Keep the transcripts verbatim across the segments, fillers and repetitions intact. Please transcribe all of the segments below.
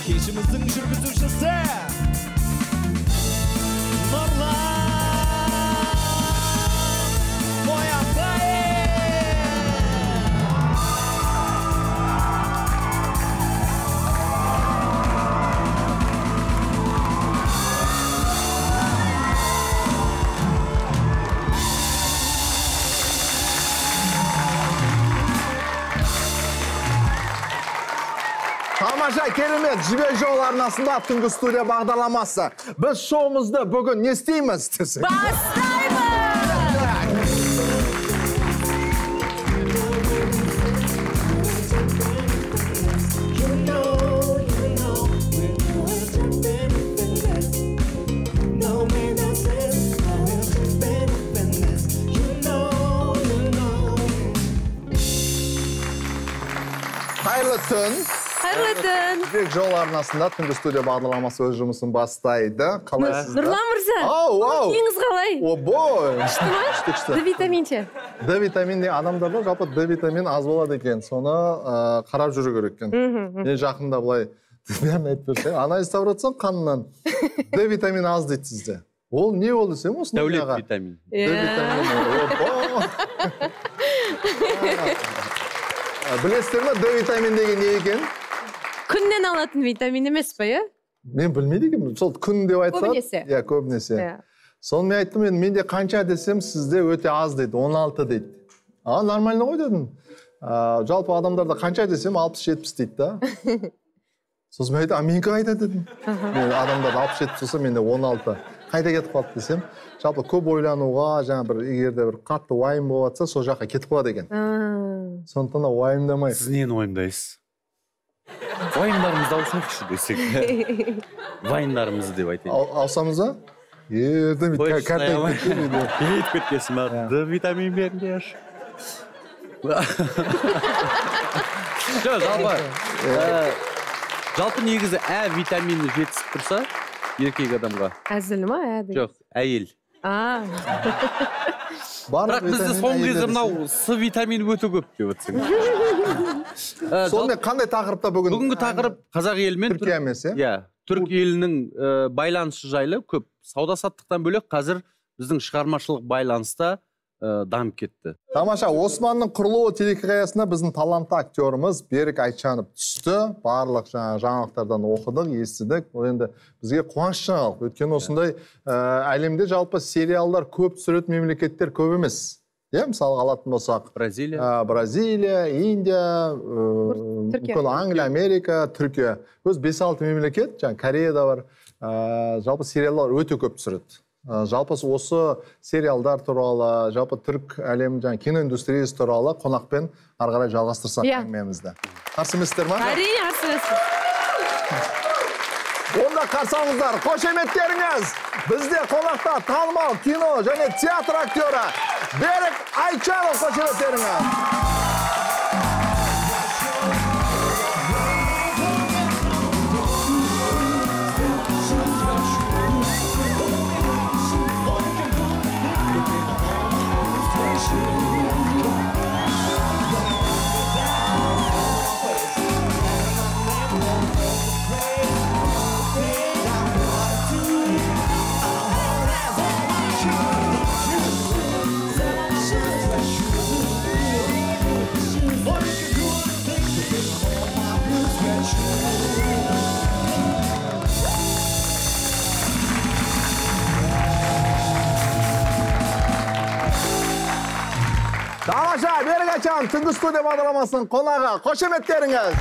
кешіміздің жүргізушісі Нұрлан Тамаша, керемет, жібек жол арнасында түнгі студия бағдарламасы. Біз шоуымызды бүгін не істейміз? Бастаймыз! Қайырлы түн. Қайырлы түн. Жібек жол арнасында түнгі студия бағдарламасы өз жұмысын бастайды. Қалайсыздар? Нұрлан мырза. Ау, ау. Күйіңіз қалай? О, бой. Күшті ма? Күшті, күшті. Д витаминше. Д витамин адамдарда жалпы Д витамин аз болады екен. Соны қарап жүру керек екен. Мен жақында былай бәрін айтып берсең, анализ табылып жатсам қанынан Д витамин аз дейді сізде. Ол не ол десем осы? Дәулет витамин. Д витамин. Білесіздер ме, Д витамин деген не екен? Күннен алатын витамин емес па, е? Мен білмейді екенмін. Сол күн деп айтсам. Көбінесе. Иә, көбінесе. Соны мен айттым, менде қанша десем, сізде өте аз дейді, он алты дейді. А, нормально ғой дедім. Жалпы адамдарда қанша десем, алпыс жетпіс дейді да. Сосын мен айттым, а менікі қайда дедім. Мен адамдарда алпыс жетпіс болса, менде он алты. Қайда кетіп қалды десем, жалпы көп ойлануға, жаңа бір егерде бір қатты уайым болып жатса, сол жаққа кетіп қалады екен. Сондықтан да уайымдамай. Сіз нені уайымдайсыз? Вайындарымызды алсайықшы десек. Вайындарымызды деп айтайын. Алсамыз ба? Ердім, картайып кеткен. Кетіп кеткесін ба? Д витамин беріңдерші. Жоқ, жалпы. Жалпы негізі ә витамині жетісіп тұрса, еркек адамға. Әзіл ма, әді? Жоқ, әйел. Бірақ бізді соңғы кезде мынау С витамині өте көп деп өтсең. Сонымен қандай тақырыпта бүгін? Бүгінгі тақырып қазақ елімен Түркия емес, иә? Түрк елінің байланысы жайлы көп. Сауда-саттықтан бөлек қазір біздің шығармашылық байланыста дамып кетті. Тамаша, Османның құрылуы телехикаясына біздің талантты актеріміз Берік Айтжанов түсті. Барлық жаңалықтардан оқыдық, естідік. Ол енді бізге қуаныш жаңалық. Өйткені осындай әлемде жалпы сериалдар көп түсіретін мемлекеттер көп емес. Иә, мысалы алатын болсақ. Бразилия. Бразилия, Индия, мүмкін Англия, Америка, Түркия. Өз бес алты мемлекет, жаңа Кореяда бар. Жалпы сериалдар өте көп түсіреді. Жалпы осы сериалдар туралы, жалпы түрк әлем жаңа киноиндустриясы туралы қонақпен ары қарай жалғастырсақ әңгімемізді. Қарсы емессіздер ме? Әрине, қарсы емеспіз. Онда қарсы алыңыздар, қошеметтеріңіз. Бізде қонақта танымал кино және театр актері Берік Айтжанов, қошеметтеріңіз. Тамаша, Берік Айтжанов, түнгі студия бағдарламасының қонағы, қошеметтеріңіз.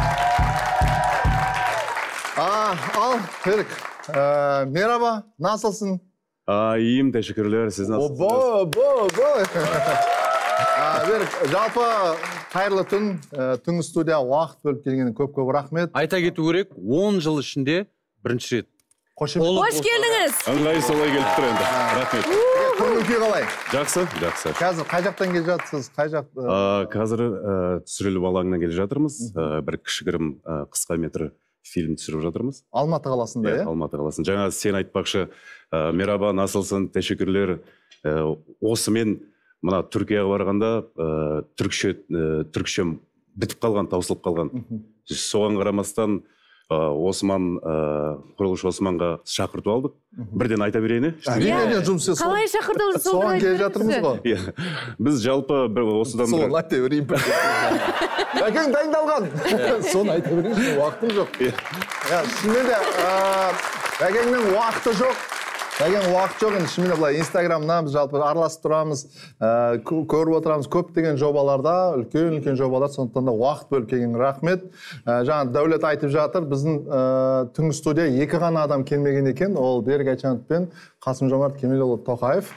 Ал, Берік, merhaba, nasılsın? İyiyim, teşekkürler. Siz nasılsınız? Bo, bo, bo. Берік, жалпы қайырлы түн, түнгі студия уақыт бөліп келгені көп-көп рахмет. Айта кету керек, он жыл ішінде бірінші рет. Қош келдіңіз. Ыңғайы солай келіп тұр енді. Рахмет. Көңіл-күй қалай? Жақсы, жақсы. Қазір қай жақтан келе жатсыз? Қай жақ? Қазір түсіріліп алаңынан келе жатырмыз. Бір кішігірім қысқа метр фильм түсіріп жатырмыз. Алматы қаласында, иә? Алматы қаласында. Жаңа сен айтпақшы, merhaba, насылсың, teşekkürler. Осымен мына Түркияға барғанда түркше түркшем бітіп қалған, таусылып қалған. Соған қарамастан Осман, құрылыш Османға шақырту алдық. Бірден айта берейін, әрине жұмыс қалай шақырдыңыз? соған келе жатырмыз ғой. Біз жалпы осыдан соны айта берейін. Бәкең дайындалған. Соны айта берейін, уақытым жоқ. Шынымен де Бәкеңнің уақыты жоқ. Бәкең уақыт жоқ, енді шынымен былай инстаграмнан біз жалпы араласып тұрамыз, көріп отырамыз көптеген жобаларда, үлкен-үлкен жобалар, сондықтан да уақыт бөліп келген рахмет. Жаңа Дәулет айтып жатыр, біздің түнгі студия екі ғана адам келмеген екен, ол Берік Айтжанов пен Қасым-Жомарт Кемелұлы Тоқаев.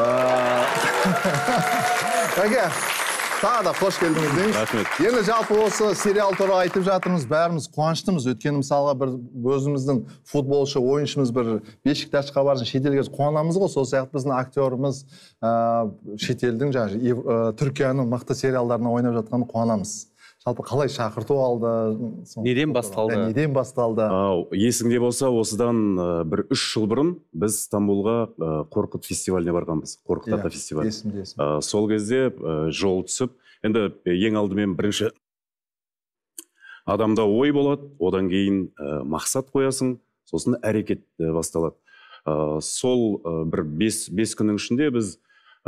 Бәке, тағы да қош келдіңіз дейміз. Рахмет. Енді жалпы осы сериал туралы айтып жатырмыз, бәріміз қуаныштымыз. Өйткені мысалға бір өзіміздің футболшы, ойыншымыз бір Бешикташқа барсын, шетелге қуанамыз ғой. Сол сияқты біздің актеріміз шетелдің, жаңағы Түркияның мықты сериалдарына ойнап жатқанын қуанамыз. Жалпы қалай шақырту алды? Неден басталды? Неден басталды? Есіңде болса, осыдан бір үш жыл бұрын біз Стамбулға Қорқыт фестиваліне барғанбыз. Қорқыт ата фестивалі. Есімде, есімде. Сол кезде жол түсіп, енді ең алдымен бірінші адамда ой болады, одан кейін мақсат қоясың, сосын әрекет басталады. Сол бір бес күннің ішінде біз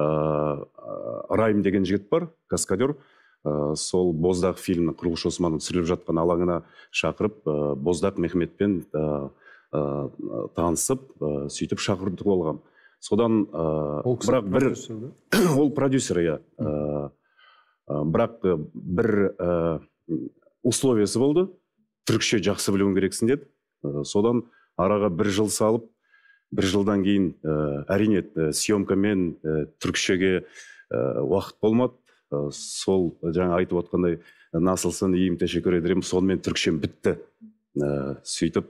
Райым деген жігіт бар, каскадер, сол Боздақ фильмінің құрылыш Османның түсіріліп жатқан алаңына шақырып, Боздақ Мехметпен танысып, сөйтіп шақыртып алған. Содан бірақ бір ол продюсер, иә. Бірақ бір условиясы болды. Түркше жақсы білуің керексің деді. Содан араға бір жыл салып, бір жылдан кейін әрине съемкамен түркшеге уақыт болмады. Сол жаңа айтып отқандай насылсын, иім тешекер едірем, сонымен түркшем бітті. Сөйтіп,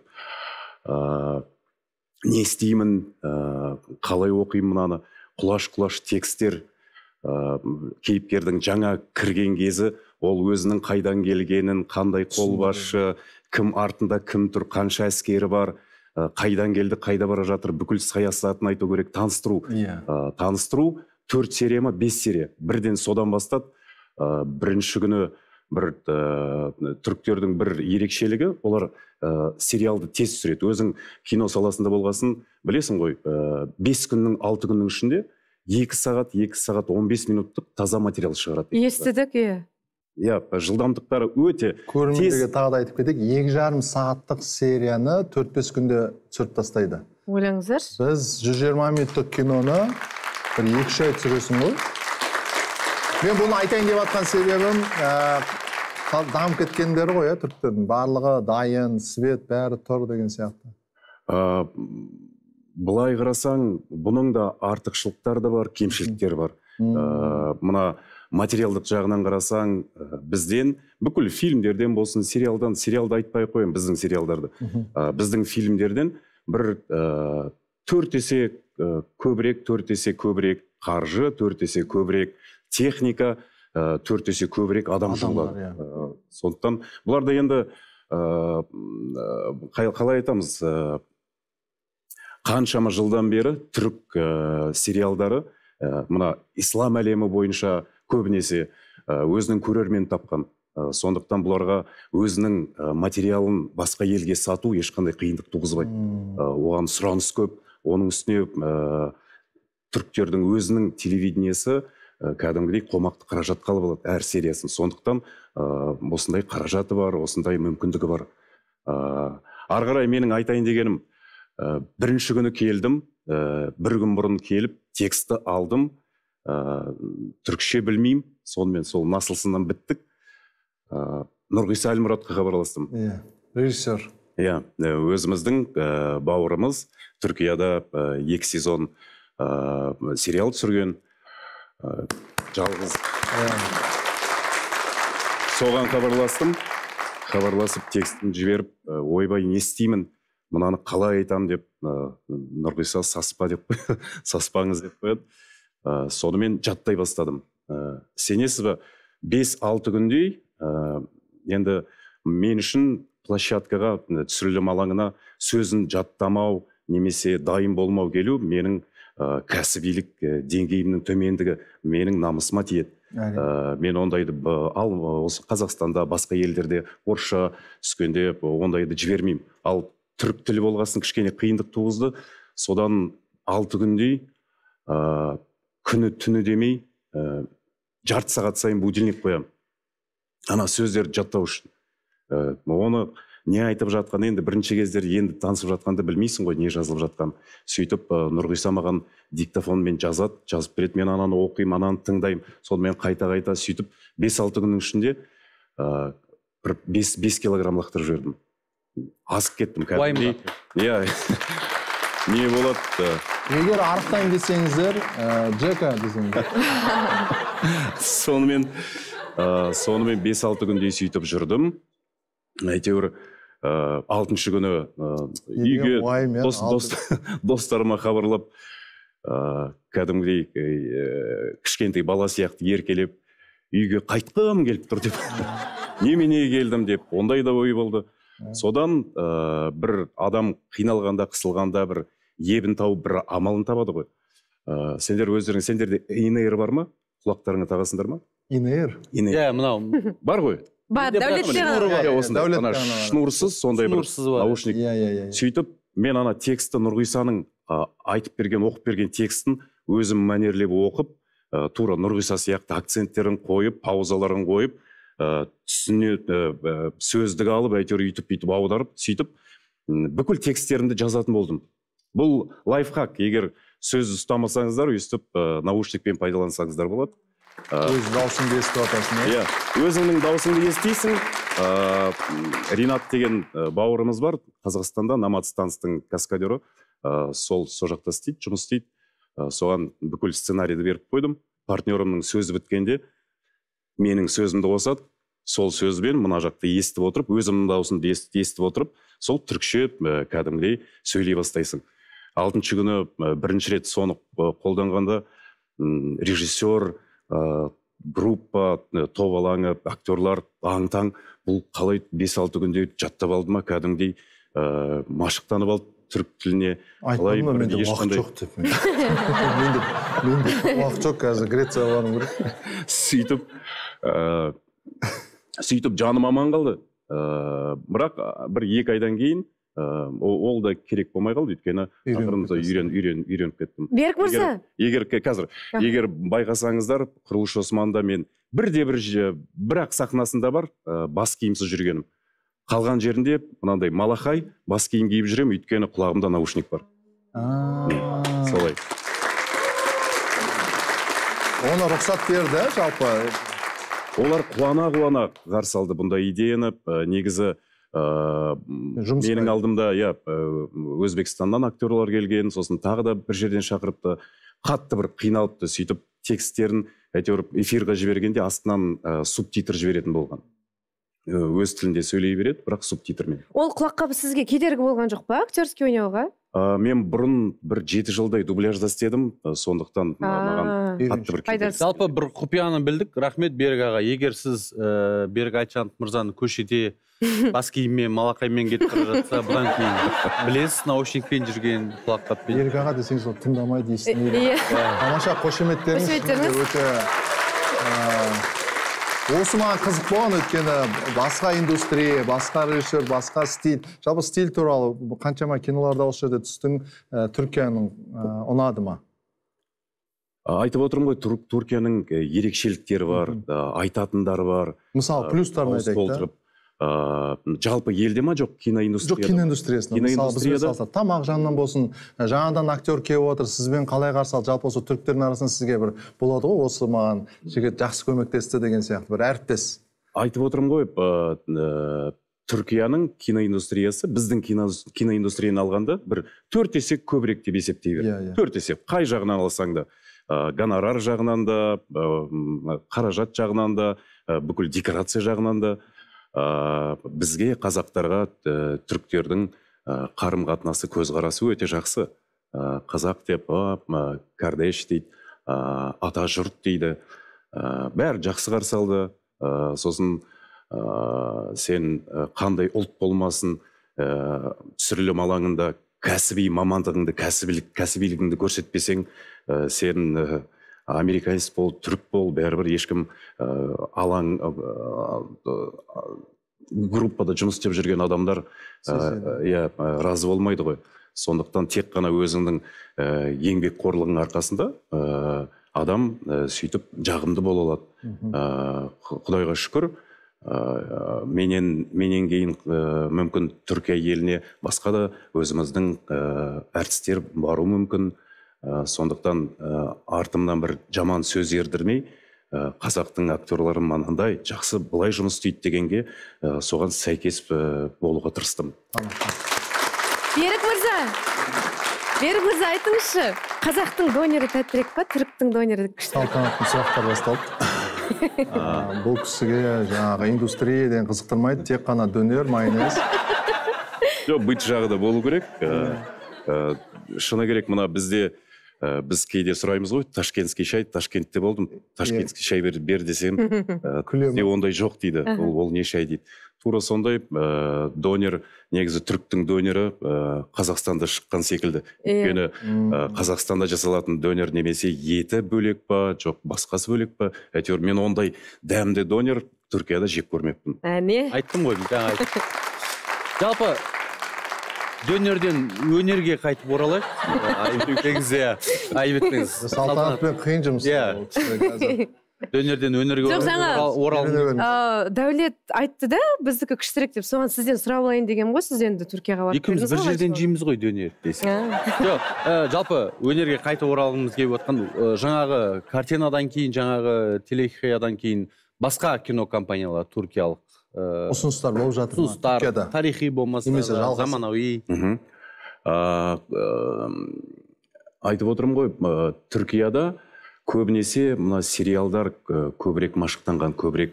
не істеймін, қалай оқимын мұнаны, құлаш-құлаш текстер, кейіпкердің жаңа кірген кезі, ол өзінің қайдан келгенін, қандай қолбасшы, кім артында кім тұр, қанша әскері бар, қайдан келді, қайда бара жатыр, бүкіл саясатын айту керек, таныстыру. Таныстыру төрт серия ма, бес серия. Бірден содан бастап, бірінші күні бір түріктердің бір ерекшелігі, олар сериалды тез түсіреді. Өзің кино саласында болғасын, білесің ғой, бес күннің, алты күннің ішінде екі сағат, екі сағат он бес минуттық таза материал шығарады. Естідік, е. Иә, жылдамдықтары өте тез. Көрермендерге тағы да айтып кетейік, екі жарым сағаттық серияны төрт бес күнде түсіріп тастайды. Ойлаңыздар. Біз жүз жиырма минуттық киноны бір екі үш ай түсіресің ғой. Мен бұны айтайын деп жатқан себебім, дамып кеткендері ғой, түріктердің барлығы дайын, свет, бәрі тұр деген сияқты. Бұлай қарасаң, бұның да артықшылықтары да бар, кемшіліктері бар. Мына материалдық жағынан қарасаң, бізден, бүкіл фильмдерден болсын, сериалдан, сериалды айтпай қойын, біздің сериалдарды. Біздің фильмдерден бір төрт есе көбірек, төрт есе көбірек қаржы, төрт есе көбірек техника, төрт есе көбірек адам жұмылады. Сондықтан бұларда енді қалай айтамыз, қаншама жылдан бері түрік сериалдары мына ислам әлемі бойынша көбінесе өзінің көрермен тапқан. Сондықтан бұларға өзінің материалын басқа елге сату ешқандай қиындық туғызбайды. Оған сұраныс көп. Оның үстіне түріктердің өзінің телевидениесі кәдімгідей қомақты қаражатқа алып алады әр сериясын. Сондықтан осындай қаражаты бар, осындай мүмкіндігі бар. Ары қарай менің айтайын дегенім, бірінші күні келдім, бір күн бұрын келіп, тексті алдым, түрікше білмеймін, сонымен сол насылсынан біттік. Нұрғиса Әлмұратқа хабарластым. Режиссер. Иә, өзіміздің бауырымыз Түркияда екі сезон сериал түсірген, жалғыз. Соған хабарластым, хабарласып текстін жіберіп, ойбай не істеймін, мұнаны қалай айтам деп, Нұрғиса саспа деп, саспаңыз деп қояды. Сонымен жаттай бастадым. Сенесіз бе, бес алты күндей, енді мен үшін площадкаға, түсірілім алаңына сөзін жаттамау, немесе дайын болмау келу менің кәсібилік деңгейімнің төмендігі менің намысыма тиеді. Ә, мен ондайды б- ал осы Қазақстанда басқа елдерде орысша түскенде б- ондайды жібермеймін. Ал түрік тілі болғасын кішкене қиындық туғызды. Содан алты күндей ә, күні түні демей ә, жарты сағат сайын будильник қоямын. Ана сөздерді жаттау үшін. Ә, оны не айтып жатқан, енді бірінші кездер енді танысып жатқанда білмейсің ғой не жазылып жатқан. Сөйтіп ә, Нұрғиса маған диктофонмен жазады, жазып береді, мен ананы оқимын, ананы тыңдаймын. Сонымен қайта-қайта сөйтіп бес алты күннің ішінде ә, бір бес килограмм лақтырып жібердім. Асып кеттім кәдімгідей. Иә. Не болады? Егер арықтайын десеңіздер, ә, Джека десеңіздер. Сонымен ә, сонымен бес алты күндей сөйтіп жүрдім. Әйтеуір ә, алтыншы күні ә, үйге дос, дос, достарыма хабарлап ә, кәдімгідей ә, кішкентай бала сияқты еркелеп үйге қайтқым келіп тұр деп. Немене келдім деп, ондай да ой болды. Содан ә, бір адам қиналғанда, қысылғанда бір ебін тауып, бір амалын табады ғой. Ә, сендер өздерің, сендерде инейр бар ма? Құлақтарыңа тағасыңдар ма? Инейр? Иә, мынау Бар ғой? Бар, дәулетте ғана. Шнурсыз, сондай бір наушник. Сөйтіп, мен ана тексті Нұрғисаның айтып берген, оқып берген текстін өзім мәнерлеп оқып, тура Нұрғиса сияқты акценттерін қойып, паузаларын қойып, түсіне сөздік алып, әйтеуір үйтіп бүйтіп аударып, сөйтіп бүкіл тексттерімді жазатын болдым. Бұл лайфхак, егер сөз ұстамасаңыздар, өйстіп наушникпен пайдалансаңыздар болады. Өз даусыңды естіп атасың. Иә, өзіңнің даусыңды естисің. Ринат деген бауырымыз бар, Қазақстанда Наматстанстың каскадері. Сол со жақта істейді, жұмыс істейді. Соған бүкіл сценарийді беріп қойдым. Партнерымның сөзі біткенде менің сөзімді қосады. Сол сөзбен мына жақты естіп отырып, өзімнің даусымды естіп отырып, сол түрікше кәдімгідей сөйлей бастайсың. Алтыншы күні бірінші рет соны қолданғанда режиссер, группа, топ алаңы, актерлар аң-таң, бұл қалай бес алты күнде жаттап алды ма, кәдімгідей машықтанып алды түрік тіліне. Айтпадым ба, менде уақыт жоқ деп. Менде уақыт жоқ, қазір Грецияға барым керек. Сөйтіп, сөйтіп жаным аман қалды. Бірақ бір екі айдан кейін ол да керек болмай қалды, өйткені үйреніп кеттім. Берік мырза. Егер қазір, егер байқасаңыздар, Құрылыс Османда мен бірде бір бірақ сахнасында бар, бас киімсіз жүргенім. Қалған жерінде мынандай малахай, бас киім киіп жүрем, өйткені құлағымда наушник бар. Солай. Оны рұқсат берді, жалпы. Олар қуана-қуана қарсы алды бұндай идеяны. Негізі менің алдымда Өзбекстаннан актерлар келген, сосын тағы да бір жерден шақырыпты, қатты бір қиналыпты, сөйтіп тексттерін әйтеуір эфирға жібергенде астынан субтитр жіберетін болған. Өз тілінде сөйлей береді, бірақ субтитрмен. Ол құлаққа сізге кедергі болған жоқ па, актерский ойнауға? Мен бұрын бір жеті жылдай дубляжда істедім, сондықтан маған қатты бір кедергі. Жалпы бір құпияны білдік. Рахмет Берік аға. Егер сіз Берік Айтжанов мырзаны көшеде бас киіммен, малақаймен кетіп бара жатса, бұдан кейін білесіз, наушникпен жүрген, құлаққаппен. Берік аға десеңіз, ол тыңдамайды, естімейді. Тамаша қошеметтеріңіз өте осы маған қызық болған, өйткені басқа индустрия, басқа режиссер, басқа стиль, жалпы стиль туралы қаншама киноларда осы жерде түстің, Түркияның ұнады ма? Айтып отырмын ғой, Түркияның ерекшеліктері бар, айтатындары бар. Мысалы, плюстарын айтайық да? Жалпы елде ма жоқ киноиндустрияда? Жоқ, киноиндустриясында. Мысалы, бізбен салсақ, тамақ жағынан болсын, жаңадан актер келіп отыр, сізбен қалай қарсы алды, жалпы осы түріктердің арасында сізге бір болады ғой, осы маған жігіт жақсы көмектесті деген сияқты, бір әріптес. Айтып отырмын ғой, Түркияның киноиндустриясы біздің киноиндустрияны алғанда бір төрт есе көбірек деп есептей бер. Төрт есе, қай жағынан алсаң да, гонорар жағынан да, қаражат жағынан да, бүкіл декорация жағынан да. Бізге, қазақтарға, түріктердің қарым-қатынасы, көзқарасы өте жақсы. Қазақ деп, кардеш дейді, ата жұрт дейді. Бәрі жақсы қарсы алды. Сосын сен қандай ұлт болмасын, түсірілім алаңында кәсіби мамандығыңды, кәсібилігіңді көрсетпесең, сен американец бол, түрік бол, бәрібір ешкім алаң группада жұмыс істеп жүрген адамдар иә разы болмайды ғой. Сондықтан тек қана өзіңнің еңбекқорлығың арқасында адам сөйтіп жағымды бола алады. Құдайға шүкір, менен менен кейін мүмкін Түркия еліне басқа да өзіміздің әртістер бару мүмкін. Сондықтан артымнан бір жаман сөз ердірмей, қазақтың актерлары мынандай жақсы былай жұмыс істейді дегенге соған сәйкес болуға тырыстым. Берік мырза, Берік мырза айтыңызшы, қазақтың донері тәттірек па, түріктің донері күшті? Салтанаттың сұрақтар басталды. Бұл кісіге жаңағы индустрия деген қызықтырмайды, тек қана донер, майонез. Жоқ, быт жағы да болу керек. Шыны керек, мына бізде біз кейде сұраймыз ғой, ташкентский шай, Ташкентте болдым, ташкентский шай бер десем, де ондай жоқ дейді, ол не шай дейді. Тура сондай донер, негізі түріктің донері Қазақстанда шыққан секілді. Өйткені Қазақстанда жасалатын донер немесе еті бөлек па, жоқ басқасы бөлек па, әйтеуір мен ондай дәмді донер Түркияда жеп көрмеппін. Әне? Айттым ғой, жаңа айттым. Жалпы дөнерден өнерге қайтып оралайық. Айбеттіңіз. Салтанатпен қиын жұмыс. Дөнерден өнерге оралып. Дәулет айтты да, біздікі күштірек деп, соған сізден сұрап алайын деген ғой, сіз енді Түркияға барып келдіңіз. Екеуміз бір жерден жейміз ғой дөнер десек. Жоқ, жалпы өнерге қайтып оралғымыз келіп отқан, жаңағы картинадан кейін, жаңағы телехикаядан кейін басқа кино компаниялар түркиялық ұсыныстар болып жатыр ма? Ұсыныстар, тарихи болмаса, заманауи. Айтып отырмын ғой, Түркияда көбінесе мына сериалдар көбірек машықтанған, көбірек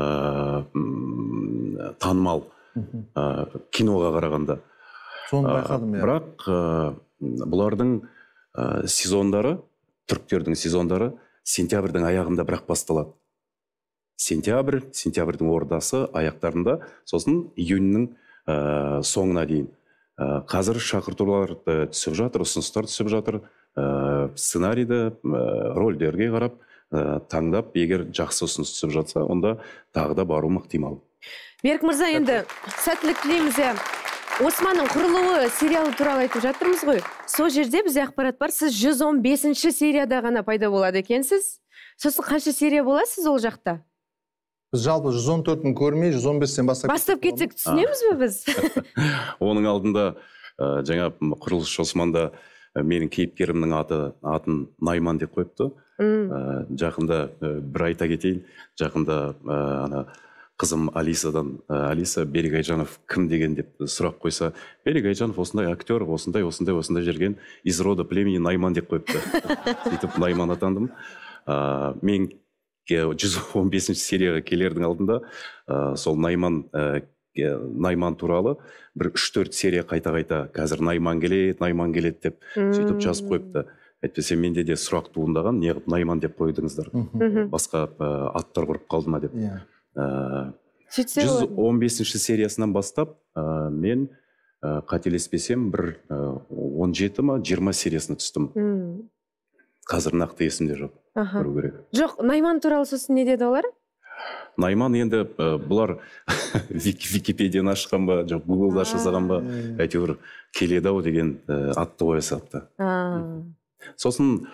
танымал киноға қарағанда. Соны байқадым, иә. Бірақ бұлардың сезондары, түріктердің сезондары сентябрьдің аяғында бірақ басталады. Сентябрь, сентябрьдің ордасы аяқтарында, сосын июньнің соңына дейін. Қазір шақыртулар түсіп жатыр, ұсыныстар түсіп жатыр, сценарийді, рөлдерге қарап, таңдап, егер жақсы ұсыныс түсіп жатса, онда тағы да бару ықтимал. Берік мырза, енді сәттілік тілейміз. Османның құрылуы сериалы туралы айтып жатырмыз ғой. Сол жерде бізде ақпарат бар, сіз жүз он бесінші серияда ғана пайда болады екенсіз. Сосын қанша серия боласыз ол жақта? Біз жалпы жүз он төртін көрмей, жүз он бестен бастап Бастап кетсек түсінеміз бе біз? Оның алдында жаңа құрылысшы Османда менің кейіпкерімнің атын Найман деп қойыпты. Жақында бір айта кетейін, жақында қызым Алисадан, Алиса Берік Айжанов кім деген деп сұрақ қойса, Берік Айжанов осындай актер, осындай, осындай, осындай жүрген, из рода племени Найман деп қойыпты. Сөйтіп Найман атандым. Мен жүз он бесінші серияға келердің алдында сол Найман Найман туралы бір үш төрт серия қайта-қайта қазір Найман келеді, Найман келеді деп сөйтіп жазып қойыпты. Әйтпесе менде де сұрақ туындаған, неғып Найман деп қойдыңыздар, басқа аттар құрып қалды ма деп. жүз он бесінші сериясынан бастап мен қателеспесем бір он жеті ма жиырма сериясына түстім. Қазір нақты есімде жоқ. Көру керек. Жоқ, Найман туралы сосын не деді олар? Найман енді бұлар Википедияны ашқан ба, жоқ Гуглда жазған ба, әйтеуір келеді ау деген атты қоя салыпты. Сосын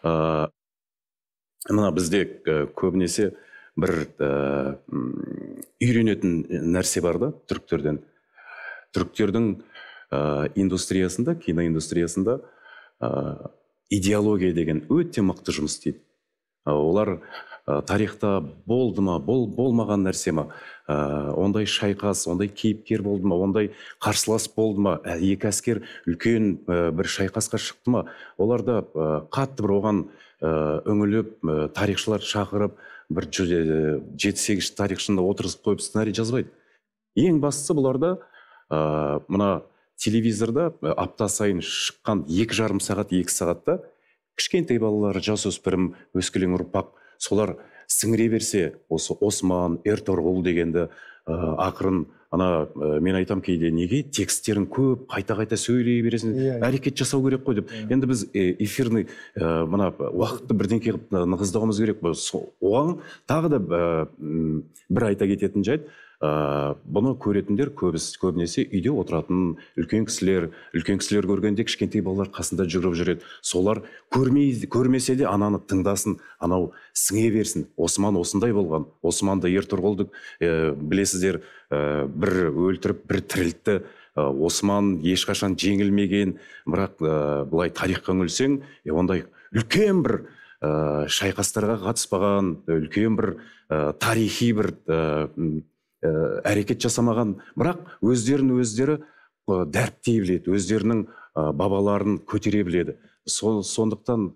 мына бізде көбінесе бір үйренетін нәрсе бар да түріктерден. Түріктердің индустриясында, киноиндустриясында идеология деген өте мықты жұмыс істейді. Олар тарихта болды ма, болмаған нәрсе ма, ондай шайқас, ондай кейіпкер болды ма, ондай қарсылас болды ма, екі әскер үлкен бір шайқасқа шықты ма, оларда қатты бір оған үңіліп, тарихшылар шақырып, бір жеті сегіз тарихшында отырғызып қойып сценарий жазбайды. Ең бастысы бұларда мына телевизорда апта сайын шыққан екі жарым сағат, екі сағатта кішкентай балалар, жасөспірім, өскелең ұрпақ, солар сіңіре берсе, осы Осман, Эртугрул дегенді ақырын ана мен айтам кейде, неге тексттерін көп қайта-қайта сөйлей бересің, әрекет жасау керек қой деп. Енді біз эфирный мына уақытты бірдеңке нығыздауымыз керек. Оған тағы да бір айта кететін жайт, бұны көретіндер көбінесе үйде отыратын үлкен кісілер, үлкен кісілер көргенде кішкентай балалар қасында жүріп жүреді. Солар көрмесе де ананы тыңдасын, анау сіңе берсін. Осман осындай болған. Османды Ертұрғылды білесіздер, бір өлтіріп, бір тірілтті. Осман ешқашан жеңілмеген, бірақ бұлай тарихқа үңілсең, ондай үлкен бір шайқастарға қатыспаған, үлкен бір тарихи бір әрекет жасамаған, бірақ өздерін өздері дәріптей біледі, өздерінің бабаларын көтере біледі. Сондықтан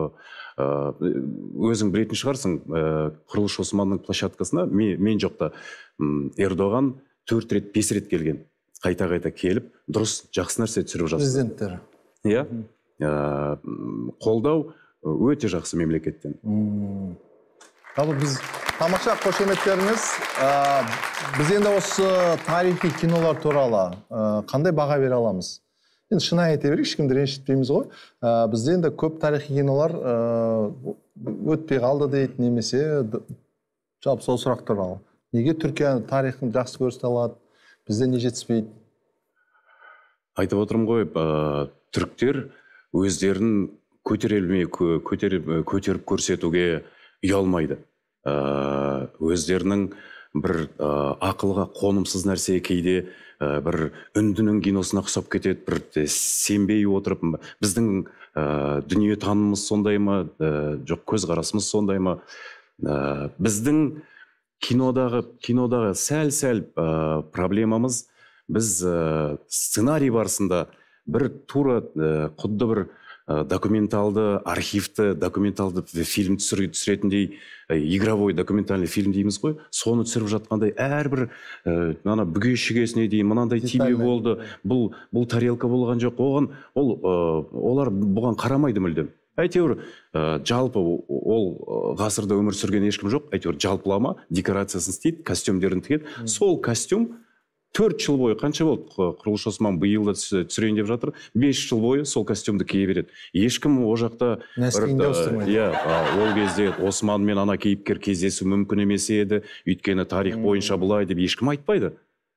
өзің білетін шығарсың, Құрылыш Османның площадкасына мен жоқта Ердоған төрт рет, бес рет келген. Қайта-қайта келіп, дұрыс, жақсы нәрсе түсіріп жатыр. Президенттер. Иә. Қолдау өте жақсы мемлекеттен. Ал біз тамаша қошеметтеріңіз. Біз енді осы тарихи кинолар туралы қандай баға бере аламыз? Енді шынайы айта берейік, ешкімді ренжітпейміз ғой. Бізде енді көп тарихи кинолар өтпей қалды дейді, немесе жалпы сол сұрақ туралы. Неге Түркия тарихын жақсы көрсете алады, бізде не жетіспейді? Айтып отырмын ғой, түріктер өздерін көтерілмей, көтеріп көрсетуге ұялмайды. Өздерінің бір ақылға қонымсыз нәрсе кейде бір үндінің киносына ұқсап кетеді, бір сенбей отырып, біздің дүние танымыз сондай ма, жоқ көзқарасымыз сондай ма. Біздің кинодағы кинодағы сәл-сәл проблемамыз, біз сценарий барысында бір тура құдды бір документалды, архивті, документалды фильм түсіретіндей, игровой документальный фильм дейміз ғой, соны түсіріп жатқандай әрбір бүге-шігесіне дейін мынандай тиме болды, бұл тарелка болған жоқ, оған олар бұған қарамайды мүлдем. Әйтеуір жалпы ол ғасырда өмір сүрген ешкім жоқ, әйтеуір жалпылама декорациясын істейді, костюмдерін тігеді. Сол костюм төрт жыл бойы, қанша болды Құрылыш Осман биылда түсірейін деп жатыр, бес жыл бойы сол костюмды кие береді. Ешкім о жақта ол кезде Осман мен ана кейіпкер кездесу мүмкін емес еді, өйткені тарих бойынша бұлай деп ешкім айтпайды.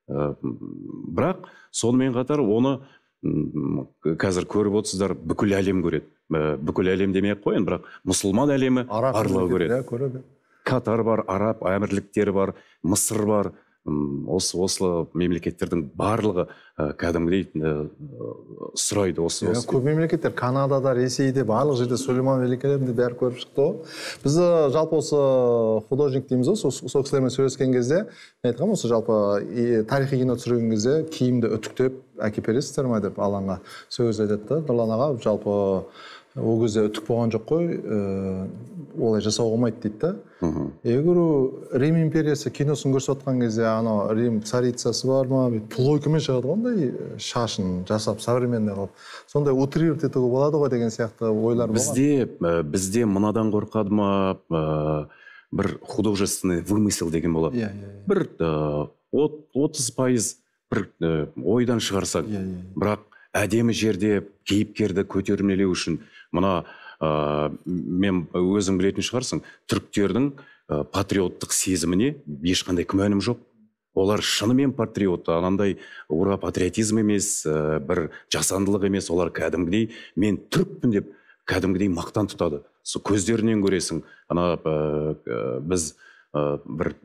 Бірақ сонымен қатар оны қазір көріп отырсыздар, бүкіл әлем көреді. Бүкіл әлем демей-ақ қояйын, бірақ мұсылман әлемі барлығы көреді. Катар бар, араб әмірліктері бар, Мысыр бар. Осы осы мемлекеттердің барлығы кәдімгідей сұрайды осы. Көп мемлекеттер, Канадада, Ресейде, барлық жерде Сулейман великолепный бәрі көріп шықты. Біз жалпы осы художник дейміз, сол кісілермен сөйлескен кезде, мен айтқам, осы жалпы тарихи кино түсірген кезде киімді үтіктеп әкеп бересіздер ме деп алаңға сөз айтады. Нұрлан аға, жалпы ол кезде үтік болған жоқ қой, олай жасау болмайды дейді да. Егер Рим империясы киносын көрсетіп отқан кезде, анау Рим царицасы бар ма, плойкамен шығады ондай шашын жасап, современный қылып. Сондай утрировать етуге болады ғой деген сияқты ойлар болған. Бізде бізде мынадан қорқады ма, бір художественный вымысел деген болады. Бір отыз пайыз бір ойдан шығарсақ, бірақ әдемі жерде кейіпкерді көтермелеу үшін, мына мен өзің білетін шығарсың, түріктердің патриоттық сезіміне ешқандай күмәнім жоқ. Олар шынымен патриот, анандай ура патриотизм емес, бір жасандылық емес, олар кәдімгідей мен түрікпін деп кәдімгідей мақтан тұтады. Сол көздерінен көресің. Ана біз бір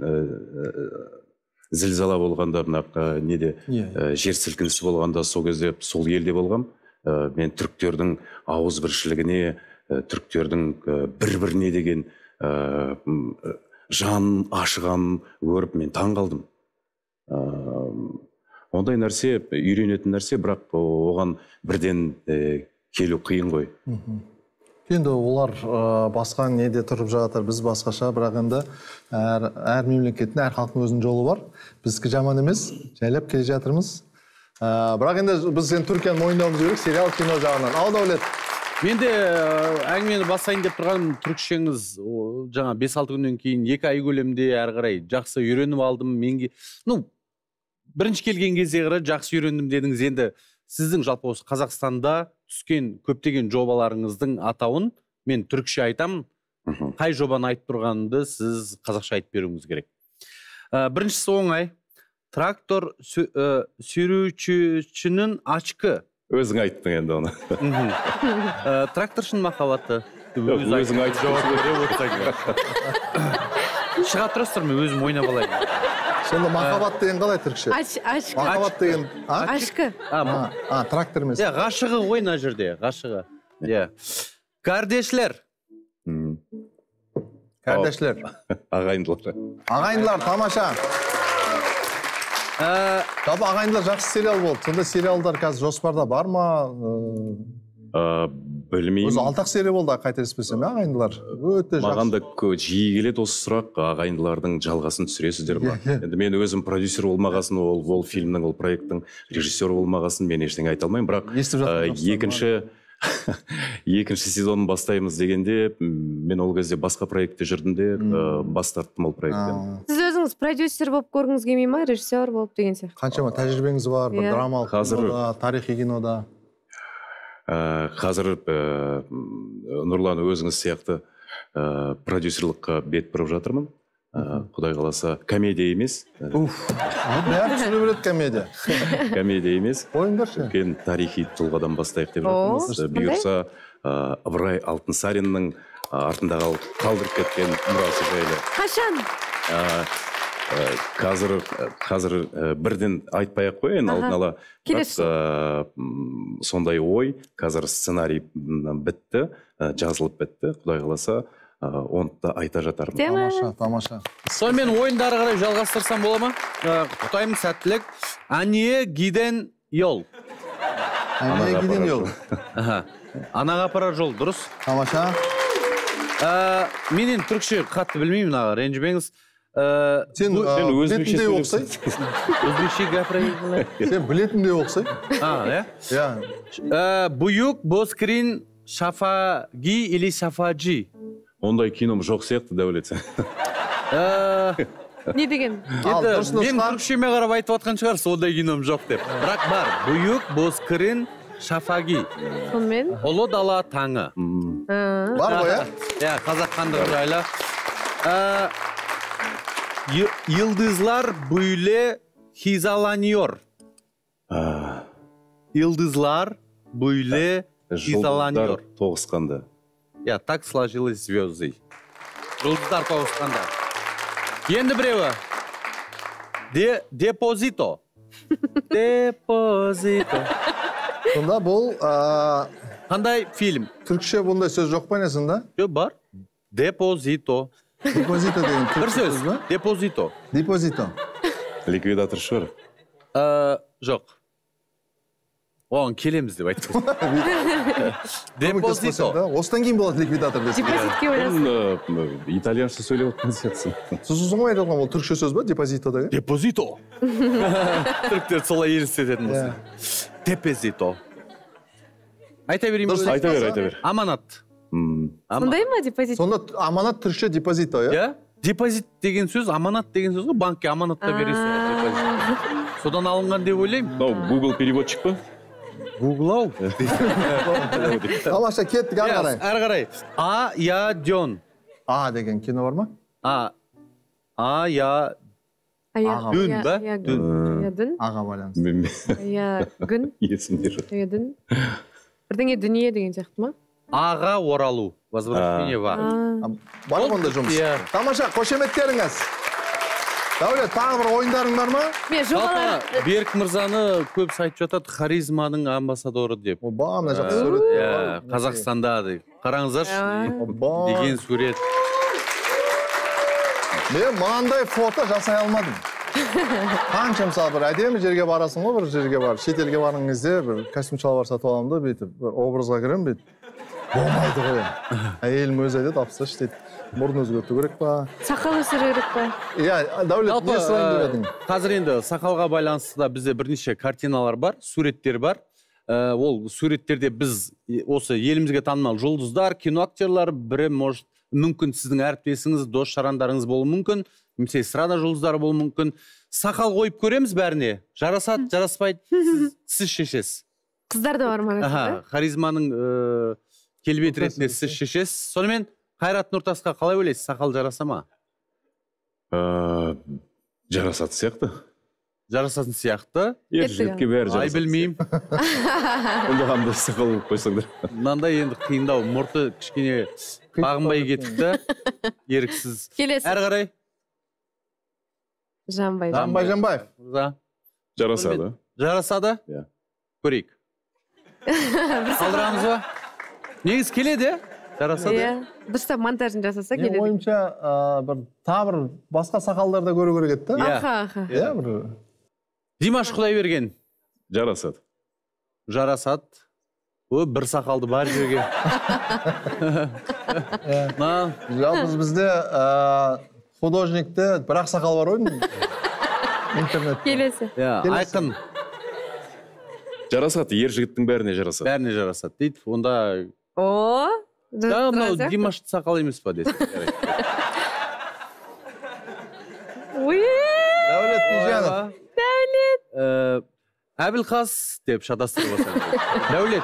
зілзала болғанда, неде жер сілкінісі болғанда, сол кезде сол елде болғам, мен түріктердің ауызбіршілігіне, түріктердің бір-біріне деген жан ашыған көріп мен таң қалдым. Ондай нәрсе, үйренетін нәрсе, бірақ оған бірден келу қиын ғой. Енді олар басқа неде тұрып жатыр, біз басқаша, бірақ енді әр мемлекеттің, әр халықтың өзінің жолы бар. Біздікі жаман емес, жайлап келе жатырмыз. Бірақ енді біз Түркияны мойындауымыз керек, сериал, кино жағынан. Ал Дәулет. Мен де әңгімені бастайын деп тұрғаным, түрікшеңіз жаңа бес алты күннен кейін екі ай көлемде әрі қарай жақсы үйреніп алдым. Менге, ну, бірінші келген кезде қарай жақсы үйрендім дедіңіз. Енді сіздің жалпы осы Қазақстанда түскен көптеген жобаларыңыздың атауын мен түркше айтамын. Қай жобаны айтып тұрғанымды сіз қазақша айтып беруіңіз керек. Біріншісі оңай. Трактор сүйрүүчүнүн ачкы. Өзің айттың енді оны. Тракторшының махаббаты. Өзің айтып жауап бере Шыға тұрасыздар ма, өзім ойнап алайын. Сонда махаббат деген қалай түркше? Ашкы. Махаббат деген Ашкы. А, трактор емес. Иә, ғашығы ғой мына жерде, ғашығы. Иә. Кардешлер. Кардешлер. Ағайындылар. Ағайындылар, тамаша. Жалпы ағайындылар жақсы сериал болды. Сонда сериалдар қазір жоспарда бар ма? Білмеймін. Өзі алтақ серия болды, қателеспесем, ағайындылар. Өте жақсы. Маған да жиі келеді осы сұрақ, ағайындылардың жалғасын түсіресіздер ма? Енді мен өзім продюсер болмағасын, ол фильмнің, ол проекттің режиссері болмағасын мен ештеңе айта алмаймын, бірақ екінші екінші сезонын бастаймыз дегенде мен ол кезде басқа проектте жүрдім де бас тарттым ол проекттен. Сіз өзіңіз продюсер болып көргіңіз келмей ма, режиссер болып деген сияқты? Қаншама тәжірибеңіз бар, бір драмалық кинода, тарихи кинода? Қазір Нұрлан өзіңіз сияқты продюсерлыққа бет бұрып жатырмын. Құдай қаласа, комедия емес. Уф, бәрі түсіре береді комедия. Комедия емес. Ойыңдаршы. Үлкен тарихи тұлғадан бастайық деп жатырмыз. Бұйырса, Ыбырай Алтынсариннің артындағы қалдырып кеткен мұрасы жайлы. Қашан? Қазір қазір бірден айтпай-ақ қояйын, алдын ала. Сондай ой, қазір сценарий бітті, жазылып бітті. Құдай қаласа, оны да айта жатармын. Тамаша, тамаша. Сонымен ойындары қарай жалғастырсам бола ма? Құтайым сәттілік. Ане гиден йол. Ане гиден йол. Анаға апарар жол, дұрыс? Тамаша. Менен түркше қатты білмеймін, аға, ренжімеңіз. Сен білетіндей оқсай? Өзбекше гапыра. Сен білетіндей оқсай? А, иә? Бұйық боскрин шафаги или шафаджи? Ондай кином жоқ сияқты, Дәулет. Не деген? Мен түркшеме қарап айтып атқан шығар, сондай кином жоқ деп. Бірақ бар, бұйық боскрин шафаги. Сонымен? Ұлы дала таңы. Бар ғой, ә? Иә, қазақ хандығы жайлы. Yıldızlar böyle hizalanıyor. Yıldızlar böyle hizalanıyor. Жұлдыздар тоғысқанда. Ya, так сложилось звезды. Жұлдыздар тоғысқанда. Енді біреуі. Депозито. Депозито. Сонда бұл... Қандай фильм? Түркше бұндай сөз жоқ па несінде? Жоқ, бар. Депозито. Депозито деген бір сөз. Депозито. Депозито. Ликвидатор шығар? Жоқ. Оған келеміз деп айтты. Депозито. Осыдан кейін болады ликвидатор десін. Депозитке ойласын. Итальянша сөйлеп отқан сияқтысың. Сіз ғой айтылған, ол түркше сөз ба? Депозито деген? Депозито. Түріктер солай елестететін болсын. Депозито. Айта берейін бе? Айта бер, айта бер. Аманат. Сондай ма депозит? Сонда аманат түркше депозито, иә? Иә. Депозит деген сөз, аманат деген сөз ғой, банкке аманатта бересің. Содан алынған деп ойлаймын. Google переводчик па? Google-ау. Тамаша, кеттік, ары қарай. Ары қарай. А, я, ден. А деген кино бар ма? А, а, я, дүн ба? Дүн. Аға байланысты. Я, күн. Есімдер. Я, дүн. Бірдеңе дүние деген сияқты ма? Аға оралу. Возвращение ва. Бар онда жұмыс. Тамаша, қошеметтеріңіз. Дәулет, тағы бір ойындарың бар ма? Мен жобалар... Берік Мырзаны көп айтып жатады, харизманың амбассадоры деп. Оба, мына жақсы сурет. Қазақстанда деп. Қараңыздаршы. Деген сурет. Мен мынандай фото жасай алмадым. Қанша мысалы бір әдемі жерге барасың ғой, бір жерге бар. Шетелге барың кезде бір костюм шалбар сатып аламын да, бүйтіп, образға кірем, бүйтіп. Болмайды ғой. Әйелім өзі айтады, апсашы дейді. Мұрын өзгерту керек па? Сақал өсіру керек па? Иә, Дәулет, не сұрайын деп едің? Қазір енді сақалға байланысты да бізде бірнеше картиналар бар, суреттер бар. Ол суреттерде біз осы елімізге танымал жұлдыздар, кино актерлар, бірі может мүмкін сіздің әріптесіңіз, дос жарандарыңыз болуы мүмкін, немесе эстрада жұлдыздары болуы мүмкін. сақал қойып көреміз бәріне. Жарасады, жараспайды, сіз, сіз шешесіз. Қыздар да бар ма? Аха, харизманың ә, келбет ретінде сіз шешесіз. Сонымен Қайрат Нұртасқа қалай ойлайсыз? Сақал жараса ма? Ә, жарасады сияқты. Жарасатын сияқты. Ер жігітке бәрі жарасады. Ай білмеймін. Онда қандай сақал болып қойсаңдар. Мынандай енді қиындау, мұрты кішкене бағынбай кетіпті. Еріксіз. Келесі. Әрі қарай. Жанбай. Жанбай Жанбаев. Жарасады. Жарасады? Иә. Көрейік. Қалдырамыз ба? Негіз келеді, жарасады. Иә. Дұрыстап монтажын жасаса Мен келеді. ойымша бір тағы бір басқа сақалдарды көру керек еді да. Аха, аха. Иә, бір Димаш Құдайберген. Жарасады. Жарасады. О, бір сақалды бар жерге. На, жалпы бізде ә, художникте бір-ақ сақал бар ғой. Интернет. Келесі. иә, айқын. Жарасады, ер жігіттің бәріне жарасады. Бәріне жарасады дейді. Онда О, жаңа мынау Димаш сақал емес па десек. Ой, Дәулет Бижанов. Дәулет. Әбілқас деп шатастырып отырсам. Дәулет.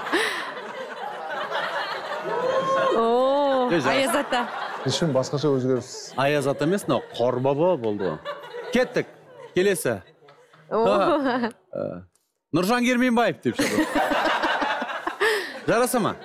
О, Жарасады. Аяз ата. Үшін басқаша өзгеріс. Аяз ата емес, мынау Қорбаба болды ғой. Кеттік. Келесі. О. Нұржан Керменбаев деп шатастырып. Жараса ма?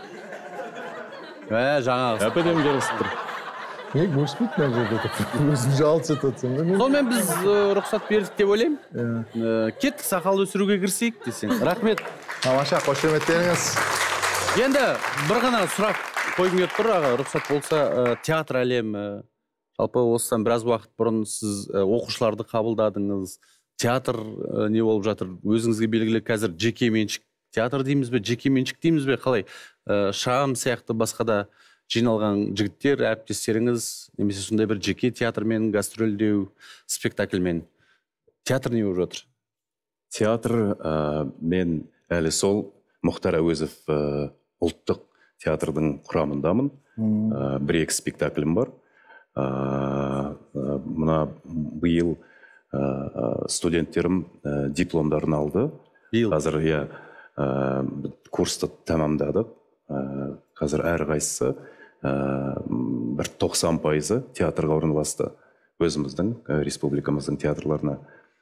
Ә, жаңағы. Әпедем жарасып тұр. Не, көрсетпейді мына жерде. Өзін жалыс етіп отырсың. Сонымен біз ә, рұқсат бердік деп ойлаймын. Ә, кеттік, сақал өсіруге кірісейік десең. Рахмет. Тамаша, қошеметтеріңіз. Енді бір ғана сұрақ қойғым келіп тұр, аға, рұқсат болса, ә, театр әлемі, жалпы осыдан біраз уақыт бұрын сіз ә, оқушыларды қабылдадыңыз. Театр ә, не болып жатыр? Өзіңізге белгілі қазір жеке меншік театр дейміз бе, жеке меншік дейміз бе, қалай? Ә, Шам сияқты басқа да жиналған жігіттер, әріптестеріңіз, немесе сондай бір жеке театрмен гастрольдеу, спектакльмен. Театр не болып жатыр? Театр, ә, мен әлі сол Мұхтар Әуезов ә, ұлттық театрдың құрамындамын. Ә, бір-екі спектаклім бар. Ә, ә, мына биыл ә, студенттерім ә, дипломдарын алды. Биыл. Қазір иә, ә, курсты тамамдадық. Ә, қазір әр қайсысы ә, бір тоқсан пайызы театрға орналасты. Өзіміздің ә, республикамыздың театрларына.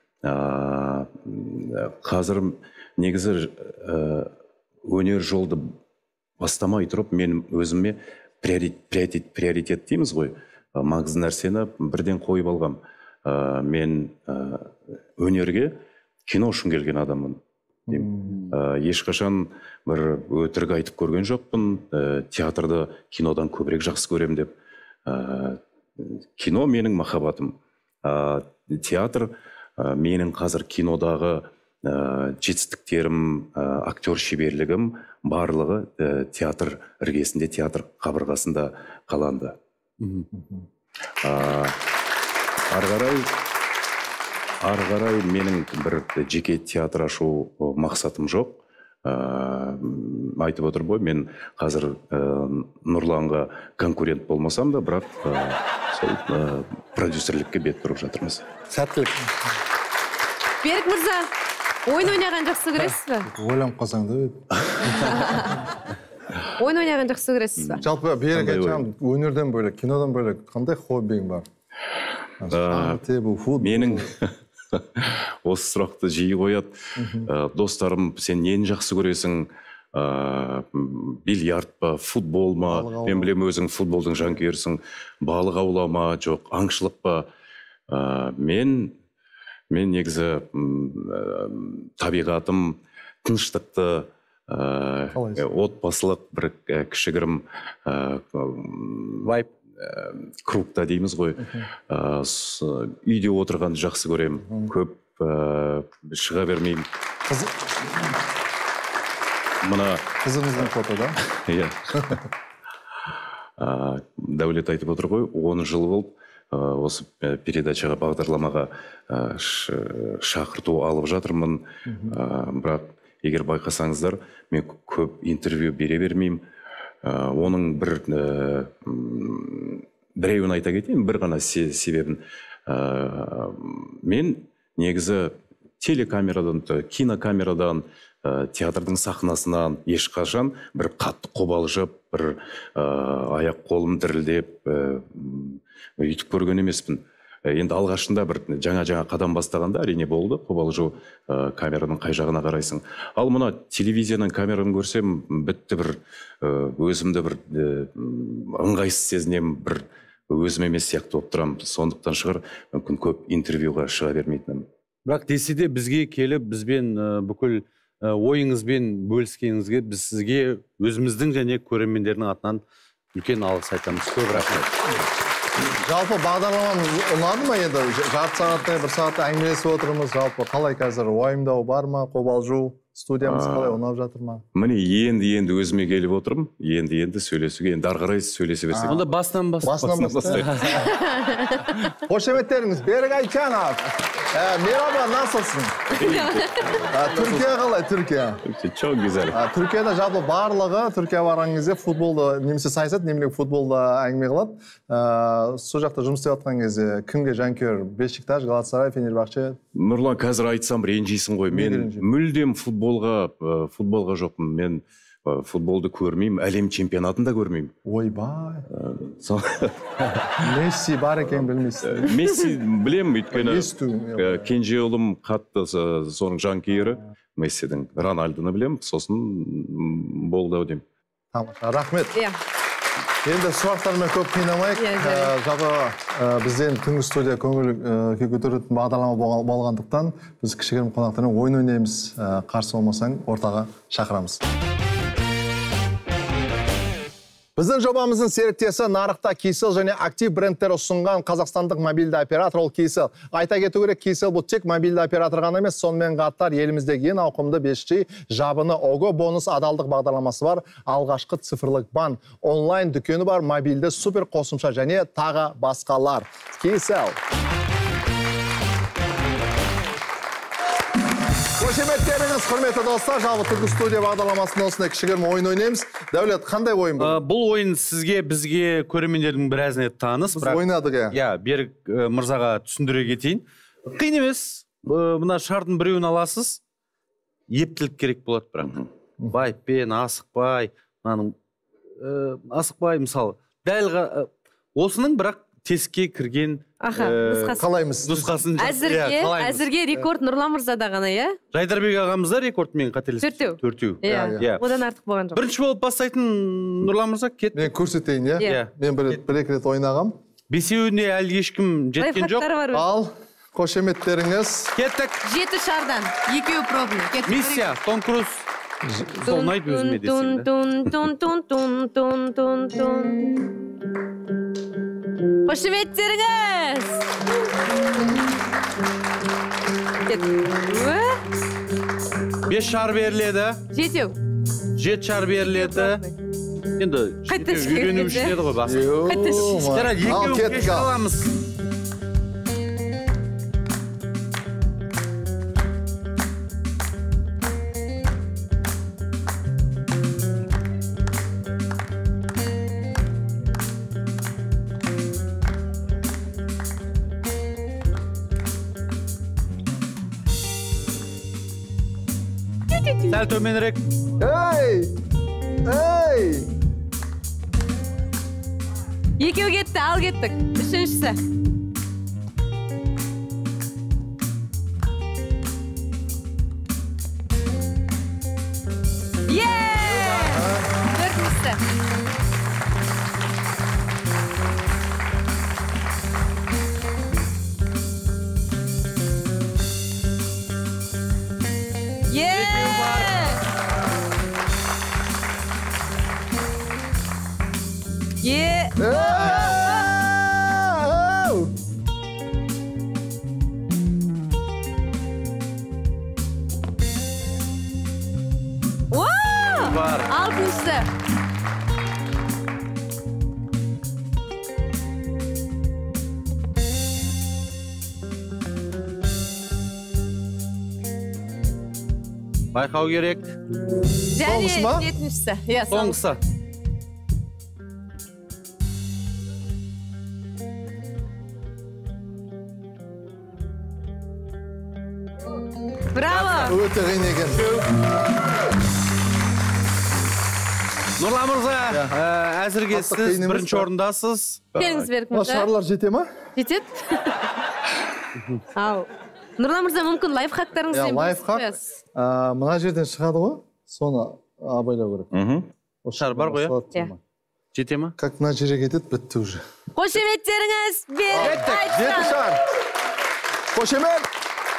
Ә, қазір негізі ә, өнер жолды бастамай тұрып, мен өзіме приоритет, приоритет дейміз ғой. Ә, маңызды нәрсені бірден қойып алғам. Ә, мен ә, өнерге кино үшін келген адаммын. Ә, ешқашан бір өтірік айтып көрген жоқпын. Ә, театрды кинодан көбірек жақсы көрем деп. Ә, кино менің махаббатым. Ә, театр ә, менің қазір кинодағы ә, жетістіктерім, ә, актер шеберлігім барлығы ә, театр іргесінде, театр қабырғасында қаланды. Ә, ары қарай Ары қарай менің бір жеке театр ашу мақсатым жоқ. Ә, айтып отыр ғой, мен қазір ә, Нұрланға конкурент болмасам да, бірақ ә, сол ә, продюсерлікке бет тұрып жатырмыз. Сәттілік. Берік мырза, ойын ойнаған жақсы көресіз бе? Ойланып қалсаң да еді. Ойын ойнаған жақсы көресіз бе? Жалпы Берік айтсам, өнерден бөлек, кинодан бөлек, қандай хоббиң бар? Тебу, футбол. Менің осы сұрақты жиі қояды. Ә, достарым, сен нені жақсы көресің? Ә, бильярд па, футбол ма? Мен білем, өзің футболдың жанкүйерсің. Балық аулау ма, жоқ, аңшылық па? Ә, мен мен негізі ә, табиғатым, тыныштықты, ә, отбасылық бір ә, кішігірім ә, Вайп. кругта дейміз ғой. Ә, с, үйде отырғанды жақсы көрем. Көп ә, шыға бермеймін. Қыз... Мына Қызыңыздың фотода? Иә. Ә, Дәулет айтып отыр ғой, он жыл болды. Ә, осы передачаға, бағдарламаға ә, шақырту алып жатырмын. Ә, бірақ егер байқасаңыздар, мен көп интервью бере бермеймін. Ә, оның бір ә, біреуін айта кетейін, бір ғана себебін. Ә, мен негізі телекамерадан, кинокамерадан, театрдың сахнасынан ешқашан бір қатты қобалжып, бір аяқ қолым дірілдеп үйтіп көрген емеспін. Енді алғашында бір жаңа-жаңа қадам бастағанда әрине болды, қобалжу, камераның қай жағына қарайсың. Ал мұна телевизияның камераны көрсем, бітті бір өзімді бір ыңғайсыз сезінем, бір өзім емес сияқты болып тұрам. Сондықтан шығар, мүмкін көп интервьюға шыға бермейтінім. Бірақ десе де бізге келіп, бізбен бүкіл ойыңызбен бөліскеніңізге біз сізге өзіміздің және көрермендердің атынан үлкен алғыс айтамыз. Көп рахмет. Жалпы бағдарламамыз ұнады ма енді? Жарты сағаттай, бір сағатта әңгімелесіп отырмыз. Жалпы қалай қазір уайымдау бар ма? Қобалжу студиямыз қалай ұнап жатыр ма? Міне енді-енді өзіме келіп отырмын. Енді-енді сөйлесуге, енді ары қарай сөйлесе берсек. Онда басынан Басынан бастайық. Қошеметтеріңіз, Берік Айтжанов. Мераба, насылсың? Түркия қалай, Түркия? Çok güzel. Түркияда жалпы барлығы, Түркия барған кезде футболды, немесе сайысады, немесе футболда әңгіме қылады. Сол жақта жұмыс істеп жатқан кезде кімге жанкүйер? Бешикташ, Галатасарай, Фенербахче? Нұрлан, қазір айтсам ренжисің ғой. Мен мүлдем футболға, футболға жоқпын. Мен футболды көрмеймін, әлем чемпионатын да көрмеймін. Ойбай. Месси бар екен білмейсің. Месси білем, өйткені кенже ұлым қатты соның жанкүйері. Мессидің, Рональдоны білем, сосын болды ау деймін. Тамаша, рахмет. Енді сұрақтармен көп қинамайық. Жалпы бізден түнгі студия көңіл көтеретін бағдарлама болғандықтан біз кішігірім қонақтармен ойын ойнаймыз. Қарсы болмасаң ортаға шақырамыз. Біздің жобамыздың серіктесі нарықта Кейсел және актив брендтер ұсынған қазақстандық мобильді оператор ол Кейсел. Айта кету керек, Кейсел бұл тек мобильді оператор ғана емес, сонымен қатар еліміздегі ең ауқымды бес джи жабыны ого бонус адалдық бағдарламасы бар, алғашқы цифрлық бан, онлайн дүкені бар, мобильді супер қосымша және тағы басқалар. Кейсел. Қошеметтеріңіз, құрметті достар, жалпы түнгі студия бағдарламасының осындай кішігірім ойын ойнаймыз. Дәулет, қандай ойын бұл? Бұл ойын сізге, бізге көрермендердің біразіне таныс. Біз ойнадық, иә. Иә, Берік мырзаға түсіндіре кетейін. Қиын емес. Мына шардың біреуін аласыз, ептілік керек болады бірақ. Байыппен, асықпай, асықпай, мысалы. Дәл осының бірақ теске кірген қалаймыз. Әзірге, әзірге рекорд Нұрлан мырзада ғана, иә? Жайдарбек ағамызда рекордмен қателесіп. Төртеу. Төртеу. Одан артық болған жоқ. Бірінші болып бастайтын Нұрлан мырза кетті. Мен көрсетейін, иә? Мен бір-екі рет ойнағам. Бесеуіне әлі ешкім жеткен жоқ. Ал, қошеметтеріңіз. Кеттік. Жеті шардан. Екеу пробный. Миссия, Том Круз. Солнайды өзіме десең да. Қошеметтеріңіз! Бес шар беріледі. Жетеу. Жет шар беріледі. Енді үйрену үшін еді ғой басы. Жарайды, екеуін кеш қаламыз. Сәл төменірек. Эй! Эй! Екеу кетті, ал кеттік. Үшіншісі. Төртіншісі. Е! Бар. Алтыншысы. Байқау керек. Және жетіншісі. Соңғысы. Браво. Өте қиын екен. Нұрлан мырза, әзірге Қатты сіз қиын емес бірінші па? орындасыз. Келіңіз Берік мырза. Шарлар жете ма? Жетеді? Ал. Нұрлан мырза, мүмкін лайфхактарыңыз Иә, лайфхак. Мына жерден шығады ғой, соны абайлау керек. Шар бар ғой, иә? Жете ма? Как мына жерге кетеді, бітті уже. Қошеметтеріңіз Берік Жетті Айтжан. шар. Қошемет.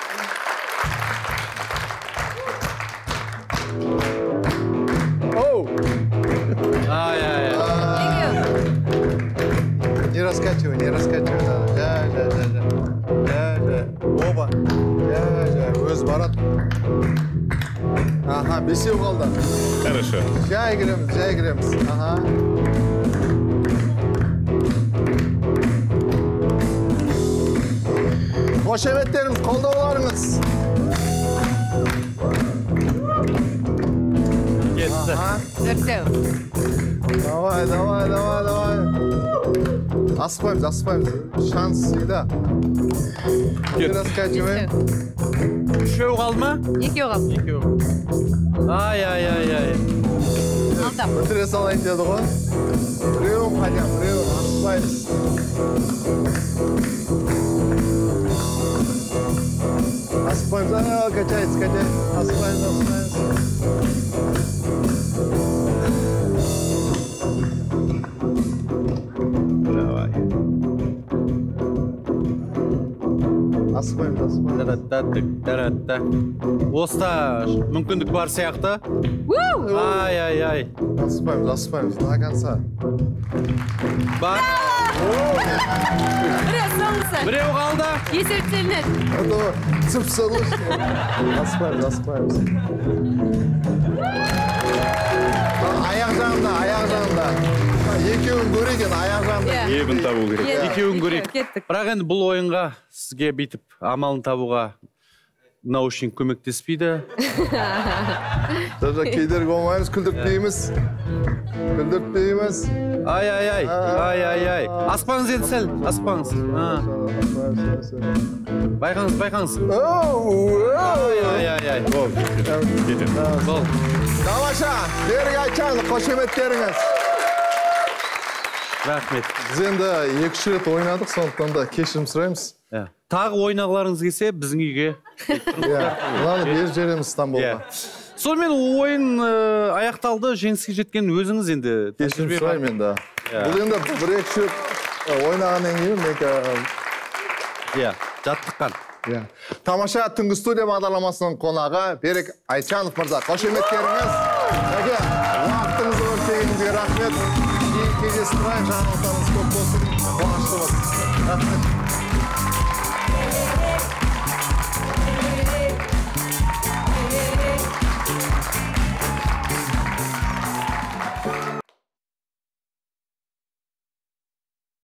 Оу. Ай-ай-ай. Не раскачивай, не раскачивай. Жа, жа, жа, жа. Жа, жа. Оба. Жа, жа. Өз барат. Аха, бесеу қалды. Хорошо. Жай кіреміз, жай кіреміз. Аха. Қошеметтеріңіз, қолдауларыңыз. Кетті. Төртеу. Давай, давай, давай, давай. Асықпаймыз, асықпаймыз. Шанс всегда. Не раскачиваем. Үшеу қалды ма? Екеу қалды. Екеу. Ай-ай-ай-ай. Алдап. Бітіре салайын деді ғой. Біреуін қадам, біреуін асықпаймыз. Асықпаймыз, а, качается, качается. Асықпаймыз, асықпаймыз. Давай. Асықпаймыз, асықпаймыз. Таратта, таратта. Оста мүмкіндік бар сияқты. Ай-ай-ай. Асықпаймыз, асықпаймыз. До конца. Бар. Біреу соңғысы. Біреу қалды. Есептелінеді. Это цып-сылыш. Асықпаймыз, асықпаймыз. Аяқ жағында, аяқ жағында. Екеуін көреген аяқ жағында. Ебін табу керек. Екеуін көрейік. Кеттік. Бірақ енді бұл ойынға сізге бүйтіп амалын табуға наушник көмектеспейді. Даже кедергі болмаймыз, күлдіртпейміз. Күлдіртпейміз. Ай-ай-ай, ай-ай-ай. Аспаңыз енді сәл, аспаңыз. Байқаңыз, байқаңыз. Ай-ай-ай. Бол, кетеді. Бол. Тамаша, Берік Айтжан, қошеметтеріңіз. Рахмет. Біз енді екі-үш рет ойнадық, сондықтан да кешірім сұраймыз. Тағы ойнағыларыңыз келсе, біздің үйге. Мынаны беріп жібереміз Стамбулға. Сонымен ойын аяқталды, жеңіске жеткен өзіңіз енді. Кешірім сұраймын енді. Бұл енді бір-екі рет ойнағаннан кейін мен Иә, жаттыққан. Тамаша түнгі студия бағдарламасының қонағы Берік Айтжанов мырза. Қошеметтеріңіз. Әке, уақытыңызды өртегеніңізге рахмет. Кейін кездесіп тұрайық, жаңалықтарыңыз көп болсын. Қуанышты болсын. Рахмет.